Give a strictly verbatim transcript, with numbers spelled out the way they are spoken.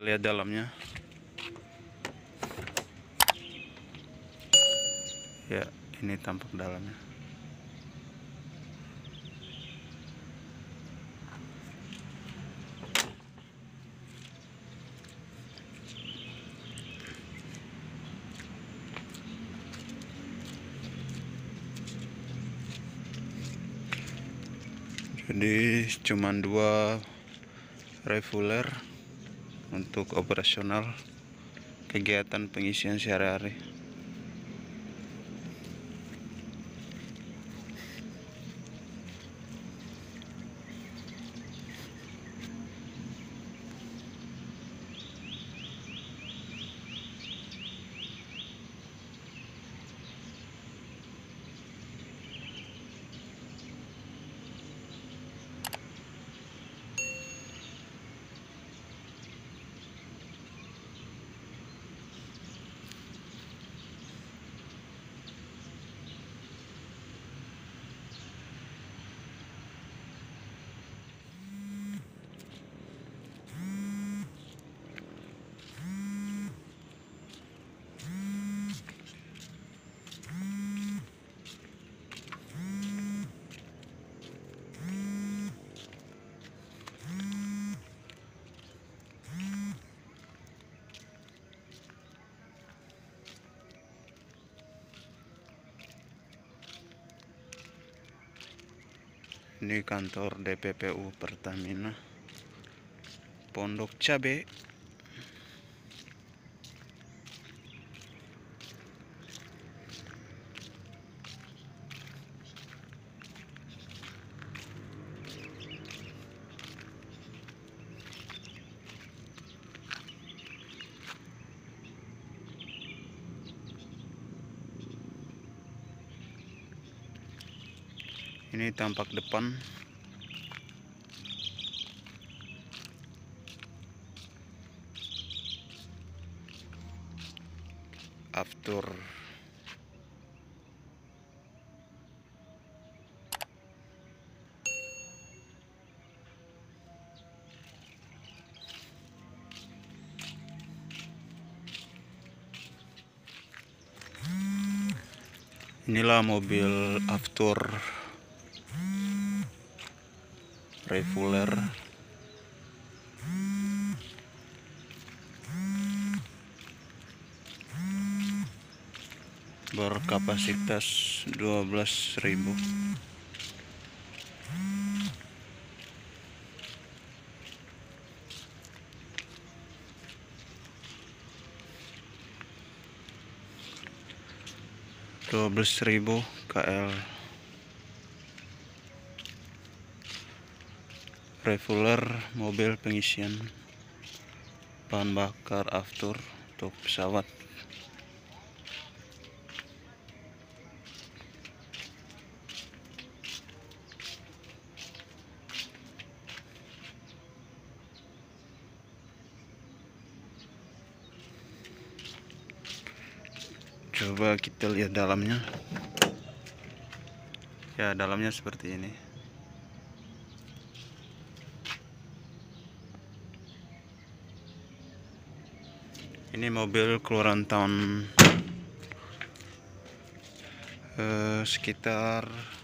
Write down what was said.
Lihat dalamnya. Ya, ini tampak dalamnya. Jadi cuman dua reguler untuk operasional kegiatan pengisian sehari-hari. Ini kantor D P P U Pertamina Pondok Cabe. Ini tampak depan. After inilah mobil after reguler berkapasitas dua belas ribu. dua belas ribu K L reguler mobil pengisian bahan bakar after untuk pesawat. Coba kita lihat dalamnya. Ya, dalamnya seperti ini. Ini mobil keluaran tahun eh, sekitar